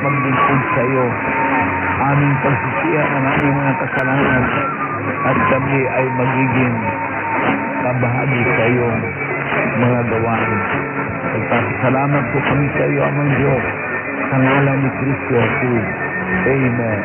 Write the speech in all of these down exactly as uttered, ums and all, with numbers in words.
paglingkod sa iyo. Aming pagsisihan ang aming mga kasalanan at kami ay magiging kabahagi sa iyong mga gawain. Nagpapasalamat po kami sa iyo, Amang Diyos, sa ngalan ni Kristo Jesus. Amen.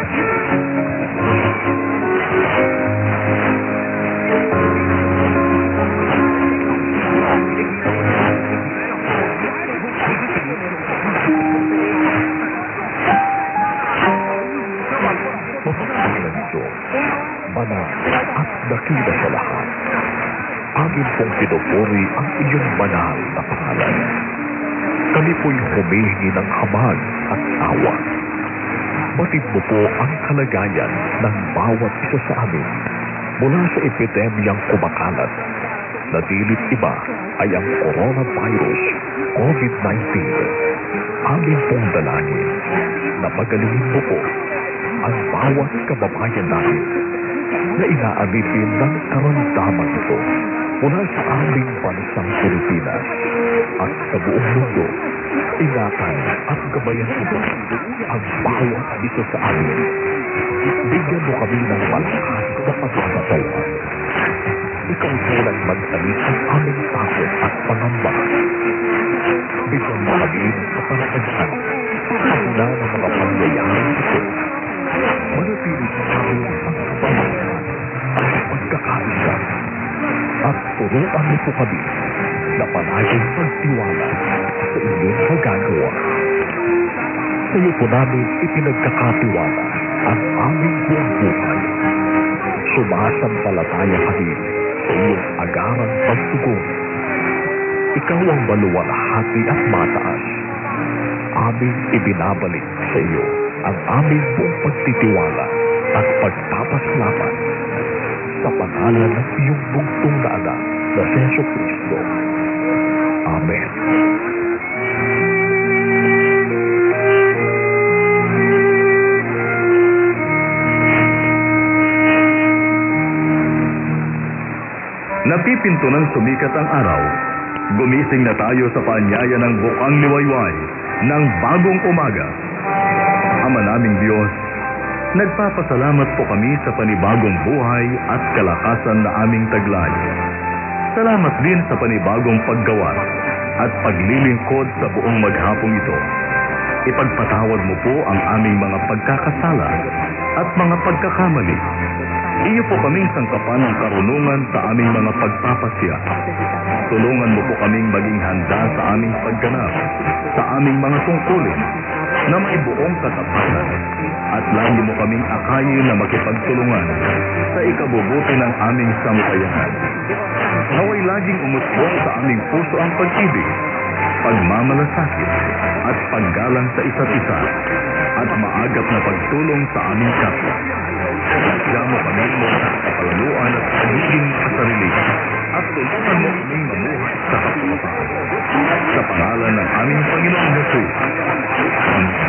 Mapasalan ito, banal at dakila sa lahat. Amin pong pinupuri ang iyong banal na pangalan. Kami po'y humihingi ng habag at awa. Batid mo po ang kalagayan ng bawat isa sa amin mula sa epidemyang kumakalat na dilit iba ay ang coronavirus, COVID nineteen. Amin pong dalangin na pagalingin mo po ang bawat kababayan natin na inaalitin ng karamdaman ito mula sa aming bansang Pilipinas at sa buong mundo. Ingatan at gabayan mo po ang bawat isa sa amin. Bigyan mo kami ng malakas na pagkakataon. Ikaw po lang mag-alis ang aming takot at pangamba. Bigyan mo kami ng kapanaganaan sa mula ng mga pangyayaring ito. Manatili sa amin ang kapanaganaan at pagkakaisa. At turuan mo po kami na palaging magtiwala sa inyong magagawa. Sa iyo po namin ipinagkakatiwala ang aming buong buhay. Sumasampalataya kami sa iyong agarang pagtugon. Ikaw ang maluwalhati at mataas. Aming ibinabalik sa iyo ang aming buong pagtitiwala at pagpapasalamat sa pangalan ng iyong bugtong na anak na si Jesucristo. Amen. Napipinto ng sumikat ang araw. Gumising na tayo sa paanyaya ng bukang liwayway ng bagong umaga. Ama naming Diyos, nagpapasalamat po kami sa panibagong buhay at kalakasan na aming taglay. Salamat din sa panibagong paggawa at paglilingkod sa buong maghapong ito. Ipagpatawad mo po ang aming mga pagkakasala at mga pagkakamali. Iyo po kaming sangkapan ng karunungan sa aming mga pagpapasya. Tulungan mo po kaming maging handa sa aming pagganap, sa aming mga tungkulin, na may buong katapatan. At lagi mo kaming akayin na makipagtulungan sa ikabubuti ng aming sambayanan. Naway laging umusbong sa aming puso ang pag-ibig, pagmamalasakit, at paggalang sa isa't isa, at maagap na pagtulong sa aming kapwa. Sadya mo kami mo sa kapalaluan at pagiging kasarili, at tulungan mo kaming mamuhay sa kapapaan. Sa pangalan ng aming Panginoong Jesus. Amen.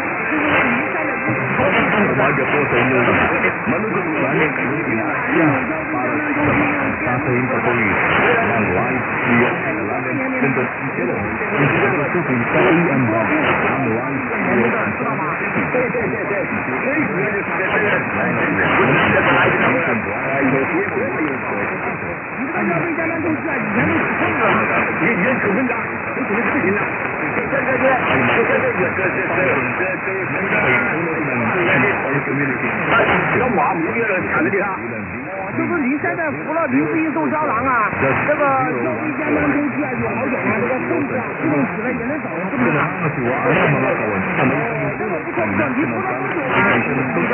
Umaga po sa inyo. Malugot po namin kayo inaasya para sa pagsasahin patuloy ng live video eleven hundred kilo. Ito ang suping sa iyan ba ang live video community. 这不你现在服了临时一艘小浪啊，这个小飞机能空气啊就好点啊，这个风啊不能起来也能找这么大。这个不错，你服了多久？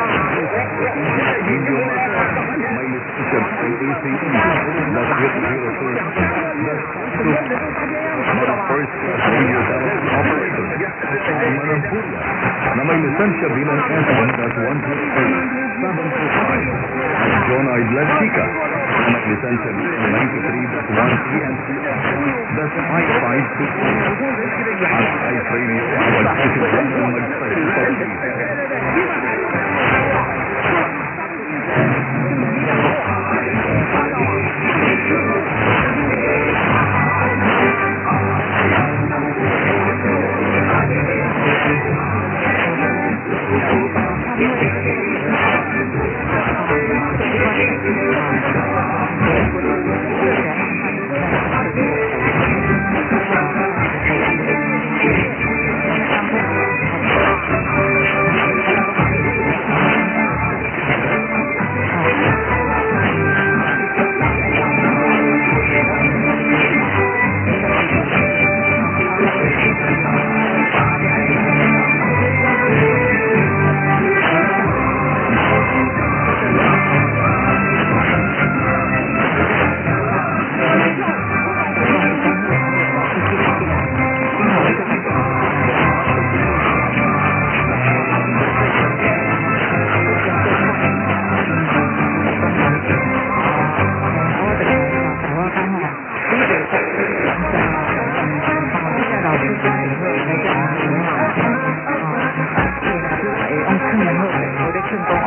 na may lisensya bilang Anthem one two eight seven two five at John Idlet Chica na may lisensya bilang ninety-three one three and that's five five two at Ice Radio mag-isip ng mag-start.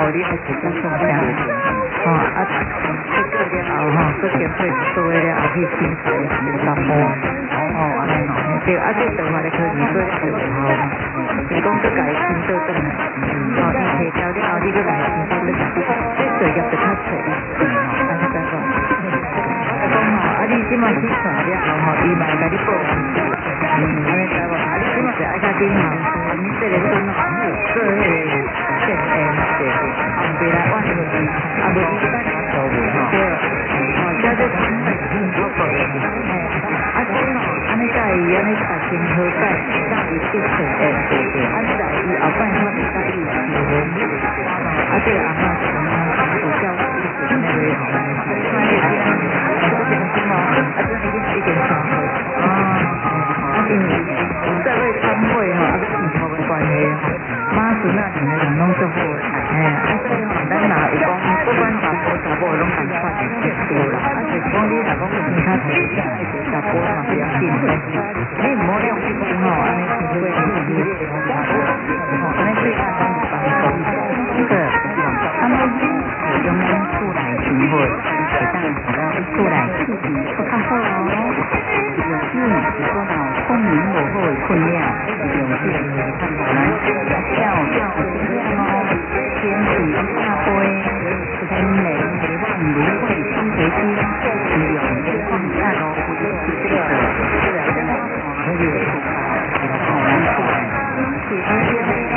你爱自己送啥？哦啊，这个了后吼，这经费做了后去审查十八波，哦安尼吼，对，啊这长话咧科技做了就有效嘛，是讲这家新做转来，哦伊提交了后，你搁来新做转来，这作业就较侪，安尼知无？啊讲吼，啊你即马去算了后吼，伊嘛会甲你报完事，嗯，安尼知无？啊你即马就爱甲顶行，啊你这个阵吼，做迄个现诶对，后边来换个，啊无你等下做袂吼，对，哦，这这真系好过，嘿，啊这吼，安尼甲伊安尼达成好解，甲伊结成诶，对对，安尼来伊后摆我会甲伊有机会，啊这个阿嬷是安尼有教育意识那个吼，啊这边啊这边是吼，啊这已经是一点三岁，啊，啊因为社会参会吼，啊跟以后的关系吼。妈孙仔两个人拢做好诶，嘿，啊所以吼，咱若有讲不管查甫查某拢共款诶，对啦，啊就是讲你若讲有其他事情，爱做查甫嘛不要紧，你毋好用心吼，安尼是会影响你诶查甫，吼，安尼对咱咱有帮助。这个，啊，咱用咱厝内生活，会当互咱厝内气质不较好哦。用心，如果若有睡眠无好诶困扰，用心看互咱。要要尽量哦，坚持下杯，天然的万芦荟双皮筋，使用放下咯，不要去这个，这个真的可以出发，好难过，其他些。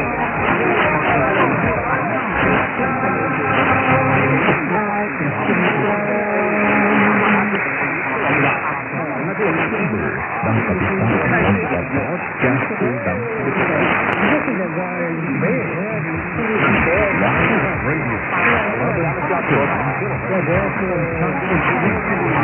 ng kapitan ng broadcasting ng Radio.